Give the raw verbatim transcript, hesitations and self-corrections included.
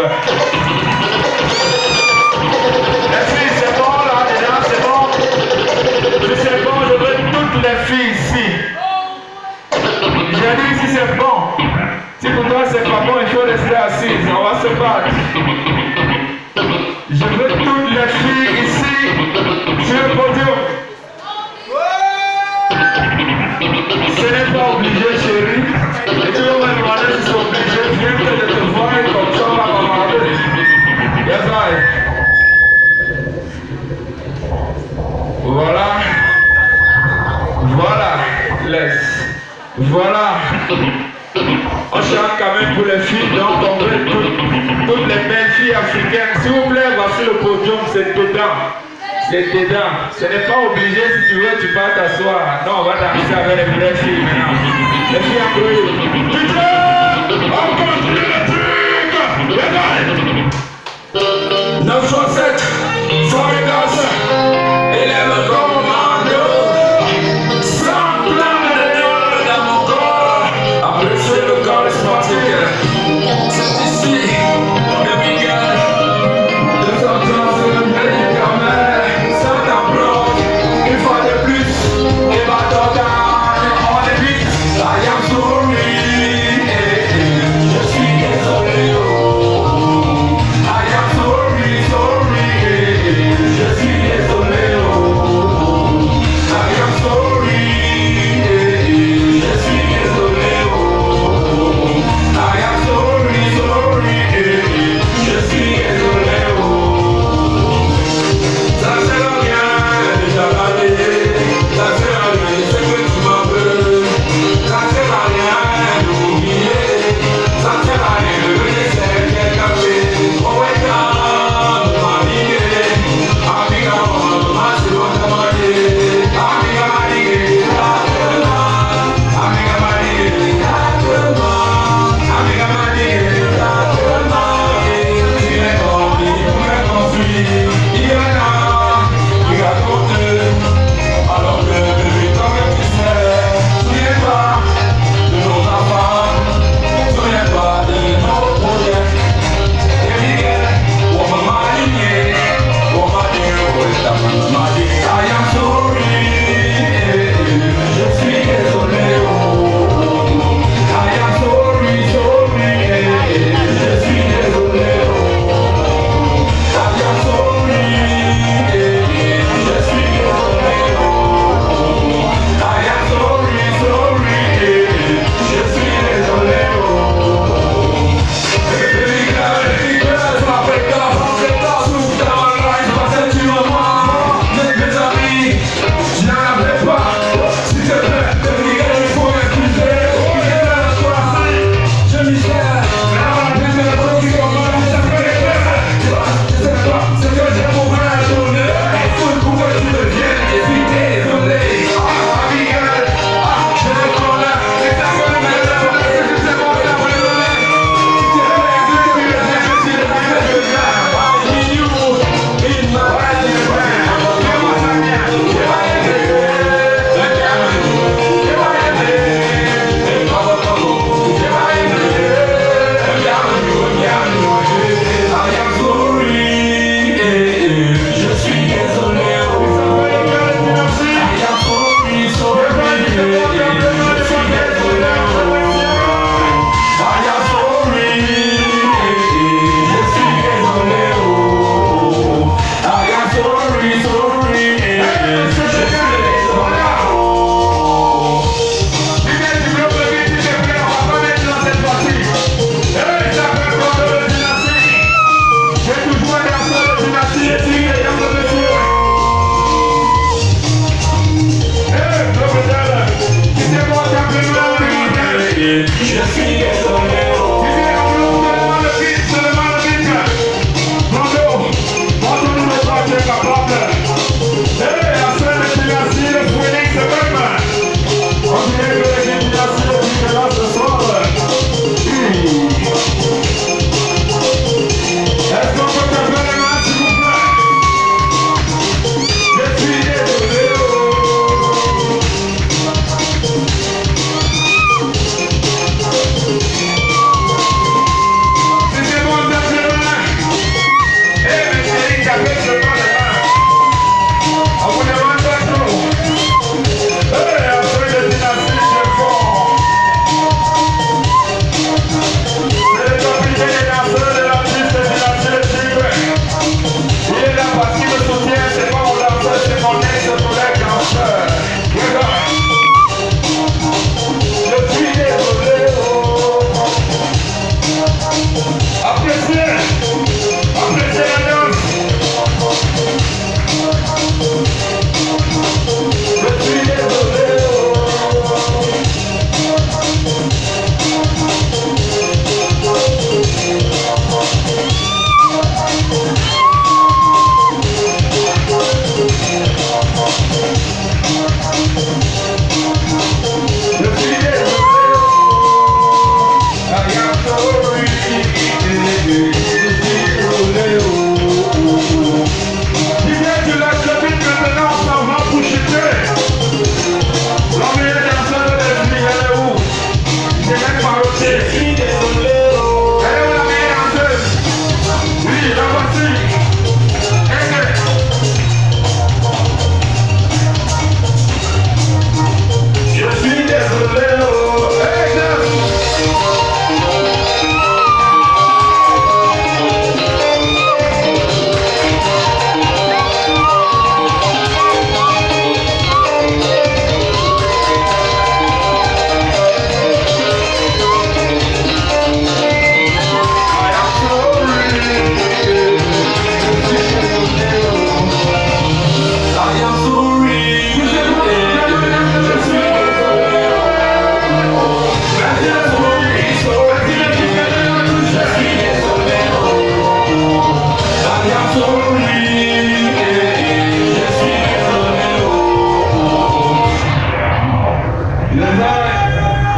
Les filles, c'est bon là, déjà, c'est bon. Si c'est bon, je veux toutes les filles ici. J'ai dit si c'est bon. Si pour toi c'est pas bon, il faut rester assise. On va se battre. Je veux toutes les filles ici sur le podium. Ce n'est pas obligé, chérie. Et tu vas me demander si c'est obligé. Viens que je te vois et comme ça on va m'amarrer. Yes, I. Voilà. Voilà. Laisse. Voilà. On chante quand même pour les filles, donc on veut toutes, toutes les belles filles africaines. S'il vous plaît, voici le podium, c'est dedans. C'est dedans. Ce n'est pas obligé, si tu veux, tu peux t'asseoir. Non, on va danser avec les vraies filles maintenant. Les filles en bruit. Putain, on continue le truc. neuf cent